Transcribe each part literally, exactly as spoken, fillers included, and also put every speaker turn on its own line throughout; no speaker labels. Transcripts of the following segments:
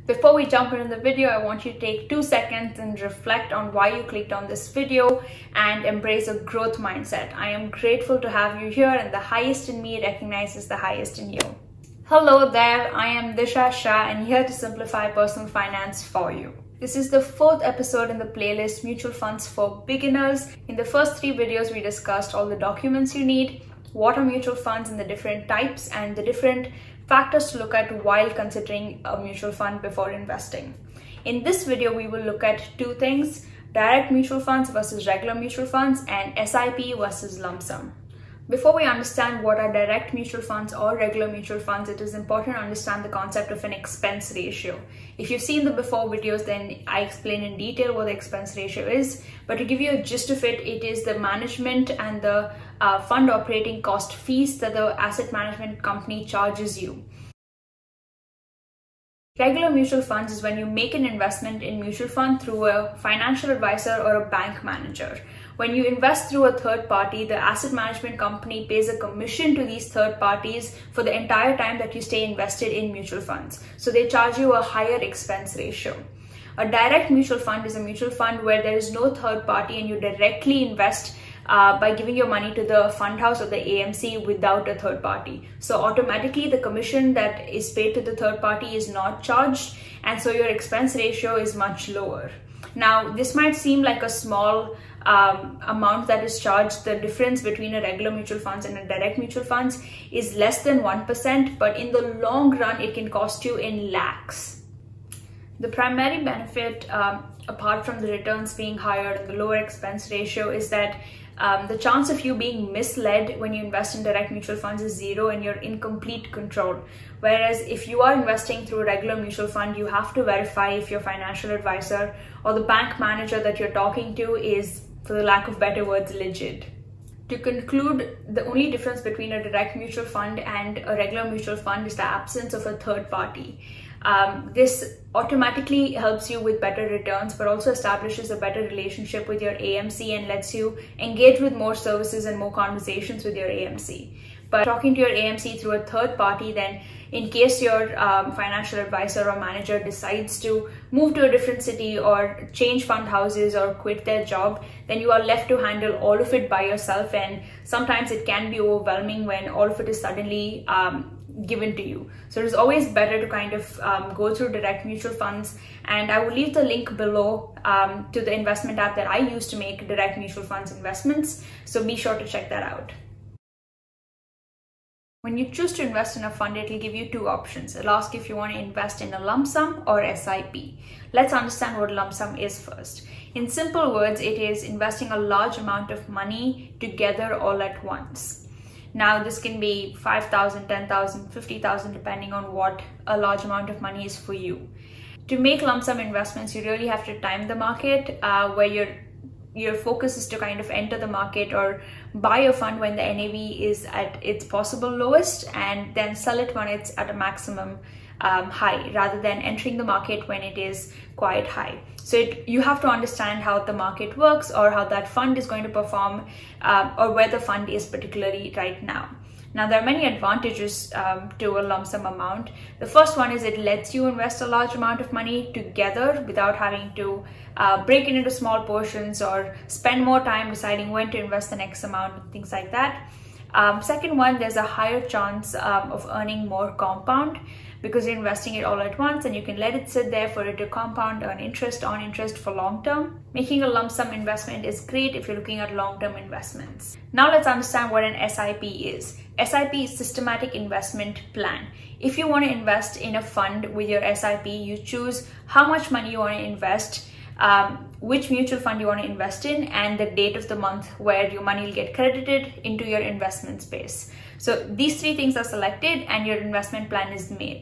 Before we jump into the video, I want you to take two seconds and reflect on why you clicked on this video and embrace a growth mindset. I am grateful to have you here, and the highest in me recognizes the highest in you. Hello there, I am Disha Shah and here to simplify personal finance for you. This is the fourth episode in the playlist Mutual Funds for Beginners. In the first three videos, we discussed all the documents you need, what are mutual funds and the different types, and the different factors to look at while considering a mutual fund before investing. In this video, we will look at two things: direct mutual funds versus regular mutual funds, and S I P versus lump sum. Before we understand what are direct mutual funds or regular mutual funds, it is important to understand the concept of an expense ratio. If you've seen the before videos, then I explain in detail what the expense ratio is. But to give you a gist of it, it is the management and the uh, fund operating cost fees that the asset management company charges you. Regular mutual funds is when you make an investment in mutual fund through a financial advisor or a bank manager. When you invest through a third party, the asset management company pays a commission to these third parties for the entire time that you stay invested in mutual funds. So they charge you a higher expense ratio. A direct mutual fund is a mutual fund where there is no third party and you directly invest Uh, by giving your money to the fund house or the A M C without a third party. So automatically the commission that is paid to the third party is not charged, and so your expense ratio is much lower. Now, this might seem like a small um, amount that is charged. The difference between a regular mutual funds and a direct mutual funds is less than one percent, but in the long run, it can cost you in lakhs. The primary benefit, um, apart from the returns being higher and the lower expense ratio, is that Um, the chance of you being misled when you invest in direct mutual funds is zero and you're in complete control. Whereas if you are investing through a regular mutual fund, you have to verify if your financial advisor or the bank manager that you're talking to is, for the lack of better words, legit. To conclude, the only difference between a direct mutual fund and a regular mutual fund is the absence of a third party. Um, this automatically helps you with better returns, but also establishes a better relationship with your A M C and lets you engage with more services and more conversations with your A M C. But talking to your A M C through a third party, then in case your um, financial advisor or manager decides to move to a different city or change fund houses or quit their job, then you are left to handle all of it by yourself, and sometimes it can be overwhelming when all of it is suddenly um, given to you. So it is always better to kind of um, go through direct mutual funds, and I will leave the link below um, to the investment app that I use to make direct mutual funds investments, so be sure to check that out. When you choose to invest in a fund, it will give you two options. It'll ask if you want to invest in a lump sum or S I P. Let's understand what lump sum is first. In simple words, it is investing a large amount of money together all at once. Now, this can be five thousand, ten thousand, fifty thousand, depending on what a large amount of money is for you. To make lump sum investments, you really have to time the market, uh, where your your focus is to kind of enter the market or buy a fund when the N A V is at its possible lowest and then sell it when it's at a maximum um, high, rather than entering the market when it is quite high. So it, you have to understand how the market works or how that fund is going to perform, um, or where the fund is particularly right now. Now, there are many advantages um, to a lump sum amount. The first one is it lets you invest a large amount of money together without having to uh, break it into small portions or spend more time deciding when to invest the next amount, things like that. Um, second one, there's a higher chance um, of earning more compound, because you're investing it all at once and you can let it sit there for it to compound, earn interest on interest for long term. Making a lump sum investment is great if you're looking at long-term investments. Now let's understand what an S I P is. S I P is Systematic Investment Plan. If you want to invest in a fund with your S I P, you choose how much money you want to invest, um, which mutual fund you want to invest in, and the date of the month where your money will get credited into your investment space. So these three things are selected and your investment plan is made.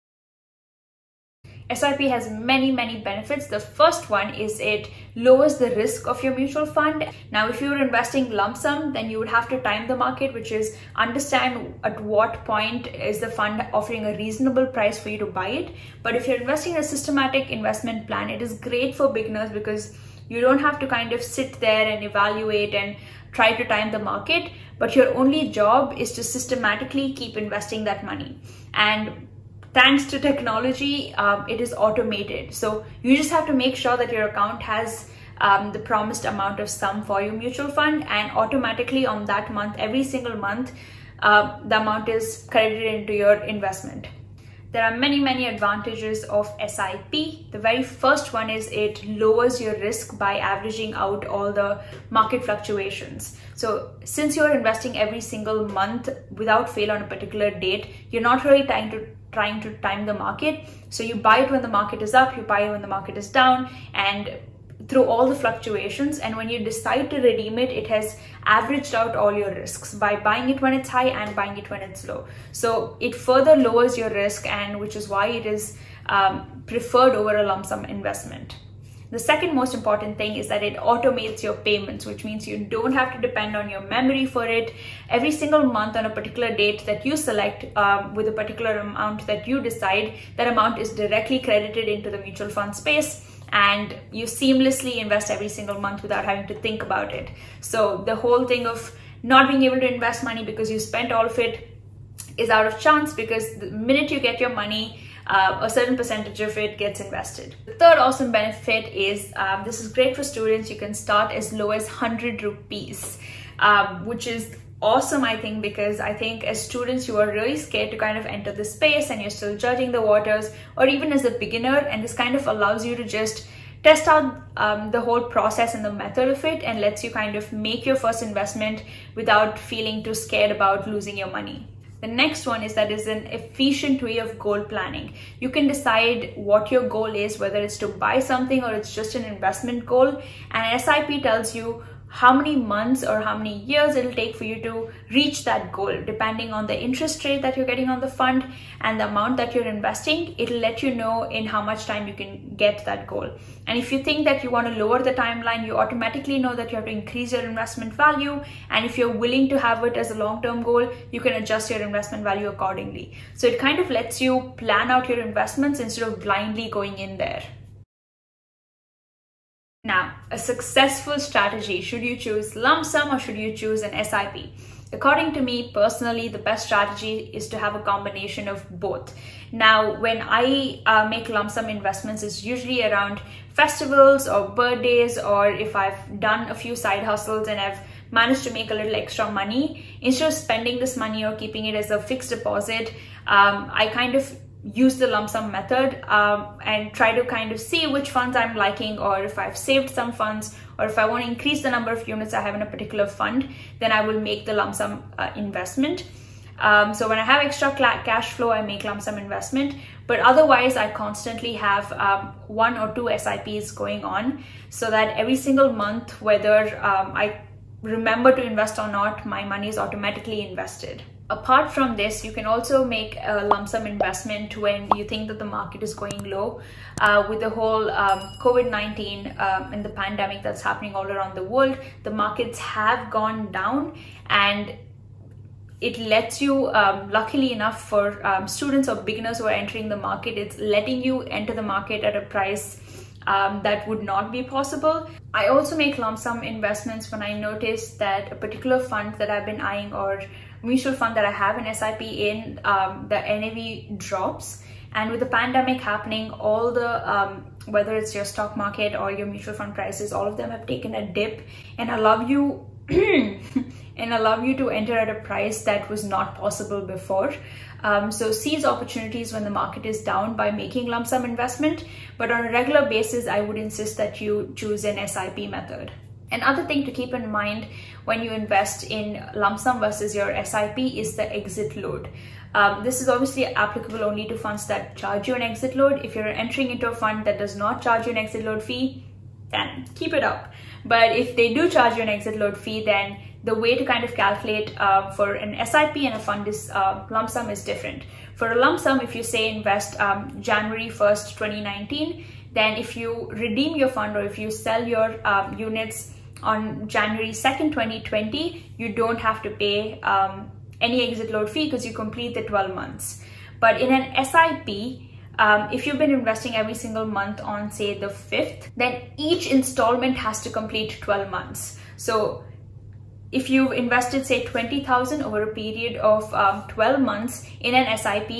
S I P has many, many benefits. The first one is it lowers the risk of your mutual fund. Now, if you're investing lump sum, then you would have to time the market, which is understand at what point is the fund offering a reasonable price for you to buy it. But if you're investing in a systematic investment plan, it is great for beginners because you don't have to kind of sit there and evaluate and try to time the market, but your only job is to systematically keep investing that money. And thanks to technology, um, it is automated. So you just have to make sure that your account has um, the promised amount of sum for your mutual fund, and automatically on that month, every single month, uh, the amount is credited into your investment. There are many, many advantages of S I P. The very first one is it lowers your risk by averaging out all the market fluctuations. So since you're investing every single month without fail on a particular date, you're not really trying to trying to time the market. So you buy it when the market is up, you buy it when the market is down, and through all the fluctuations, and when you decide to redeem it, it has averaged out all your risks by buying it when it's high and buying it when it's low. So it further lowers your risk, and which is why it is um, preferred over a lump sum investment. The second most important thing is that it automates your payments, which means you don't have to depend on your memory for it. Every single month on a particular date that you select um, with a particular amount that you decide, that amount is directly credited into the mutual fund space, and you seamlessly invest every single month without having to think about it. So the whole thing of not being able to invest money because you spent all of it is out of chance, because the minute you get your money, uh, a certain percentage of it gets invested. The third awesome benefit is um, this is great for students. You can start as low as one hundred rupees, um, which is awesome, I think, because I think as students you are really scared to kind of enter the space and you're still judging the waters, or even as a beginner, and this kind of allows you to just test out um, the whole process and the method of it, and lets you kind of make your first investment without feeling too scared about losing your money. The next one is that is an efficient way of goal planning. You can decide what your goal is, whether it's to buy something or it's just an investment goal, and S I P tells you how many months or how many years it'll take for you to reach that goal. Depending on the interest rate that you're getting on the fund and the amount that you're investing, it'll let you know in how much time you can get that goal. And if you think that you want to lower the timeline, you automatically know that you have to increase your investment value. And if you're willing to have it as a long-term goal, you can adjust your investment value accordingly. So it kind of lets you plan out your investments instead of blindly going in there. Now, a successful strategy, should you choose lump sum or should you choose an S I P? According to me personally, the best strategy is to have a combination of both. Now, when I uh, make lump sum investments, it's usually around festivals or birthdays, or if I've done a few side hustles and I've managed to make a little extra money. Instead of spending this money or keeping it as a fixed deposit, um, I kind of use the lump sum method um, and try to kind of see which funds I'm liking, or if I've saved some funds, or if I want to increase the number of units I have in a particular fund, then I will make the lump sum uh, investment. Um, so when I have extra cash flow, I make lump sum investment, but otherwise I constantly have um, one or two S I Ps going on, so that every single month, whether um, I remember to invest or not, my money is automatically invested. Apart from this, you can also make a lump sum investment when you think that the market is going low. Uh, with the whole um, COVID nineteen um, and the pandemic that's happening all around the world, the markets have gone down, and it lets you, um, luckily enough for um, students or beginners who are entering the market, it's letting you enter the market at a price Um, that would not be possible. I also make lump sum investments when I notice that a particular fund that I've been eyeing, or mutual fund that I have an S I P in, um, the N A V drops. And with the pandemic happening, all the um, whether it's your stock market or your mutual fund prices, all of them have taken a dip, and allow you and allow you to enter at a price that was not possible before. Um, so seize opportunities when the market is down by making lump sum investment, but on a regular basis, I would insist that you choose an S I P method. Another thing to keep in mind when you invest in lump sum versus your S I P is the exit load. Um, this is obviously applicable only to funds that charge you an exit load. If you're entering into a fund that does not charge you an exit load fee, then keep it up. But if they do charge you an exit load fee, then the way to kind of calculate uh, for an S I P and a fund is uh, lump sum is different. For a lump sum, if you say invest um, January first, twenty nineteen, then if you redeem your fund, or if you sell your um, units on January second, twenty twenty, you don't have to pay um, any exit load fee because you complete the twelve months. But in an S I P, Um, if you've been investing every single month on, say, the fifth, then each installment has to complete twelve months. So if you've invested, say, twenty thousand over a period of um, twelve months in an S I P,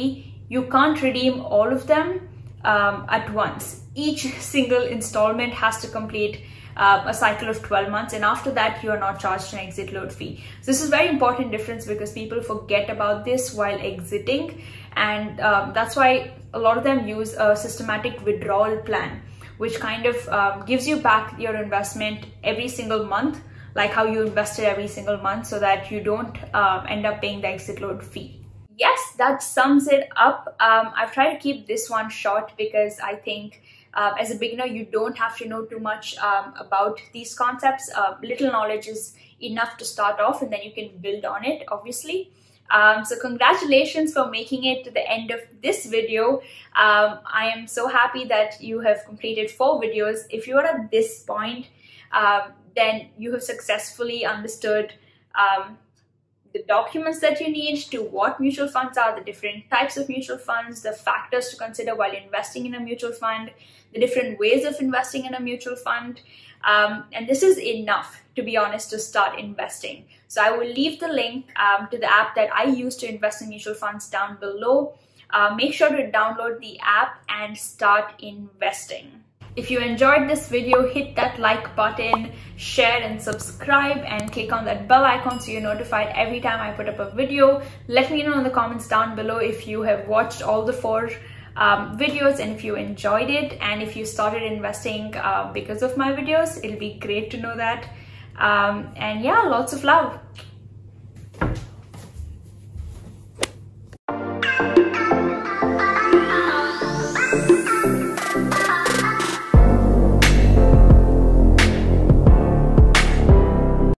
you can't redeem all of them um, at once. Each single installment has to complete uh, a cycle of twelve months, and after that you are not charged an exit load fee. So this is a very important difference because people forget about this while exiting, and um, that's why a lot of them use a systematic withdrawal plan, which kind of um, gives you back your investment every single month, like how you invested every single month, so that you don't um, end up paying the exit load fee. Yes, that sums it up. Um, I've tried to keep this one short because I think uh, as a beginner, you don't have to know too much um, about these concepts. Uh, little knowledge is enough to start off, and then you can build on it, obviously. Um, so congratulations for making it to the end of this video. Um, I am so happy that you have completed four videos. If you are at this point, um, then you have successfully understood um, the documents that you need to what mutual funds are, the different types of mutual funds, the factors to consider while investing in a mutual fund, the different ways of investing in a mutual fund. Um, and this is enough, to be honest, to start investing. So I will leave the link um, to the app that I use to invest in mutual funds down below. Uh, make sure to download the app and start investing. If you enjoyed this video, hit that like button, share and subscribe, and click on that bell icon so you're notified every time I put up a video. Let me know in the comments down below if you have watched all the four um, videos and if you enjoyed it, and if you started investing uh, because of my videos. It'll be great to know that. Um, and yeah, lots of love.